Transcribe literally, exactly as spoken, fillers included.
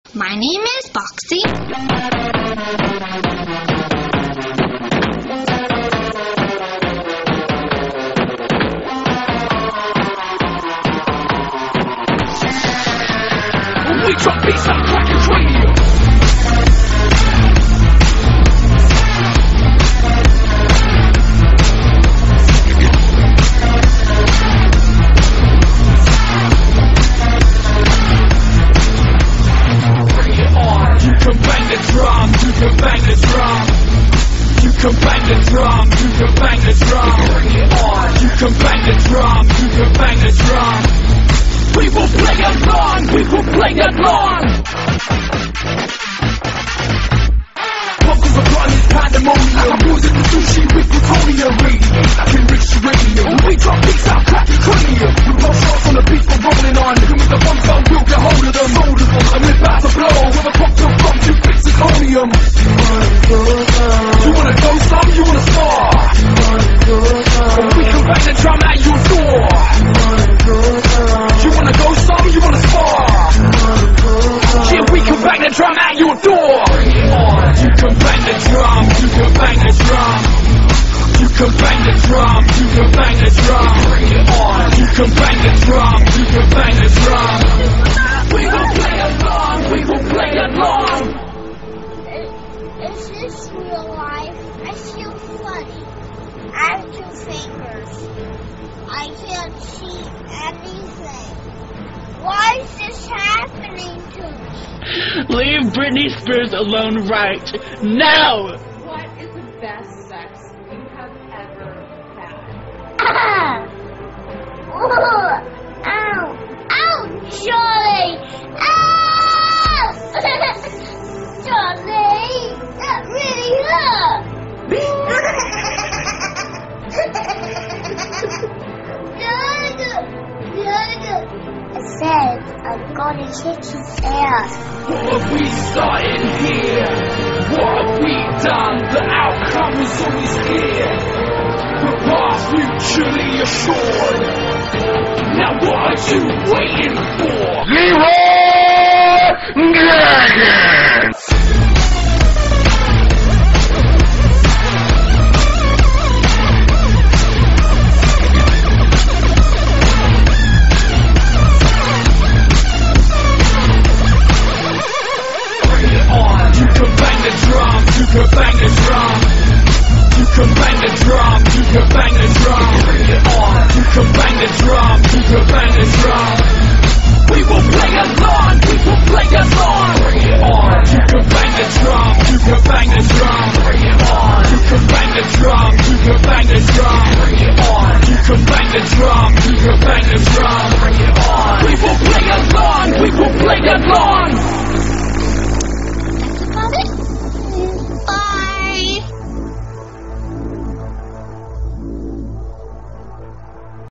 My name is Boxy. We drop beats like crack and cranium. You can bang the drum, you can bang the drum. Bring it on. You can bang the drum, you can bang the drum. We will play along, we will play along. Welcome to Ronnie's Pandemonium. Music and sushi with plutonium. Radiate, enrich uranium. We drop beats out, cracking cranium. We roll shots on the beat, we're rolling on. Give me the one phone, we'll get hold of them. Moldable, and we're about to blow. With a cocktail from two bits of zirconium. You wanna go some, you wanna spar. We can bang the drum at your door. You wanna go some, you wanna spar. Yeah, we can bang the drum at your door. Bring it on. You can bang the drum, you can bang the drum. You can bang the drum, you can bang the drum. Bring it on. You can bang the drum, you can bang the drum. We will play along, we will play along. Is this real life? I feel funny. I have two fingers. I can't see anything. Why is this happening to me? Leave Britney Spears alone right now! What is the best sex you have ever had? Ah! Oh! Ow! Ow, Charlie! Ow! Charlie! That really hurt! I said I'm gonna kick his ass. What have we started here? What have we done? The outcome was always clear. The path mutually assured. Now what are you waiting for? Leroy Jenkins! You can bang the drum. You can bang the drum. You can bang the drum. Bring it on. You can bang the drum. You can bang the drum. We will play along. We will play along. Bring it on. You can bang the drum. You can bang the drum. Bring it on. You can bang the drum. You can bang the drum. Bring it on. You can bang the drum. You can bang the drum. Bring it on.